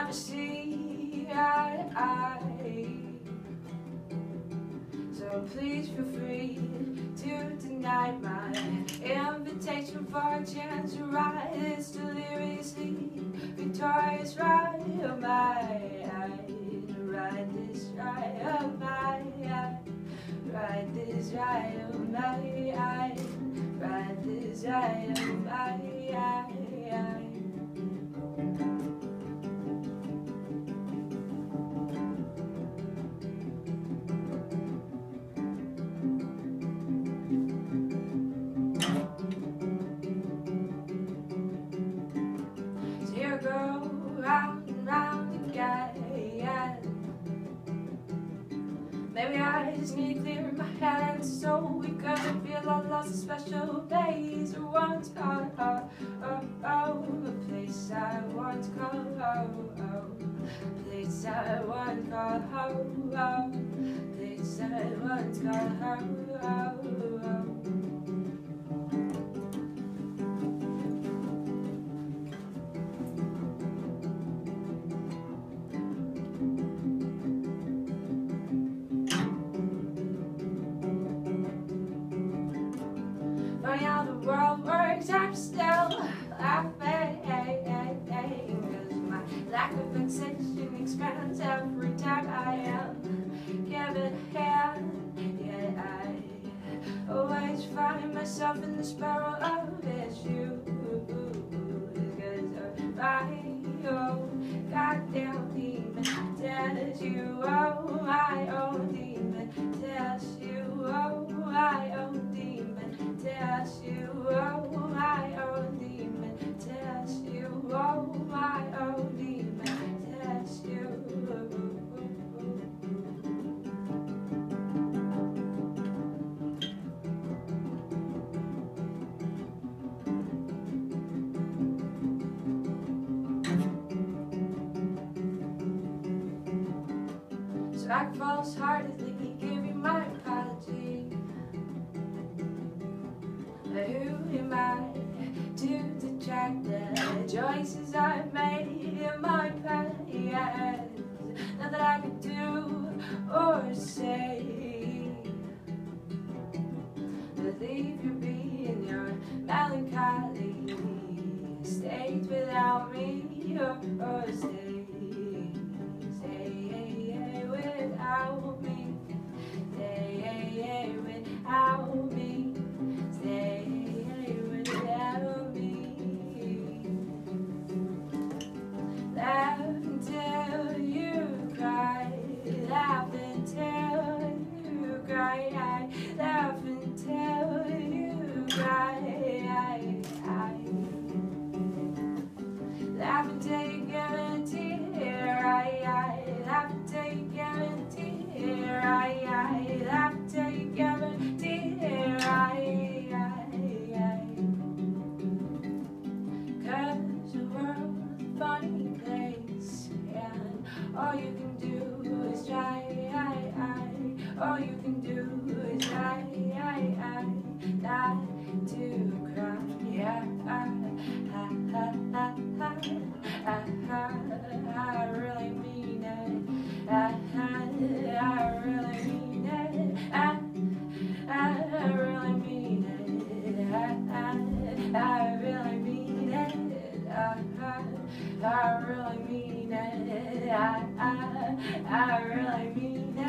never see eye to eye. So please feel free to deny my invitation for a chance to ride this deliriously victorious ride of mine. Ride this ride of mine. Ride this ride of mine. Ride this ride of mine. Go round and round again. Maybe I just need to clear my head so we could feel all lost a special place I want to call a place I want to call place I want to call place I want to call Funny how the world works, I'm still laughing, cause my lack of fixation expands every time I am given a hand. Yet I always find myself in the spiral of issues, cause of my own goddamn demon tells you, oh, my own demon tells you, oh, my own demon tells you, oh, my own demon tells you, oh, my own demon tells you. So I false-heartedly give you my apology. Who am I to detract the choices I've made in my past? Nothing I could do or say. Believe you be in your melancholy state without me, or stay without me, stay without me. Stay without me. Laugh until you cry. Laugh until you cry. Laugh until you cry. Laugh until you get a tear. Laugh until you get a tear. Laugh until you get a tear. Cause the world's a funny place, and all you can do is try. All you can do is try not to cry. I really mean it. I really mean it. I really mean it. I really mean it. I really mean it. I really mean it.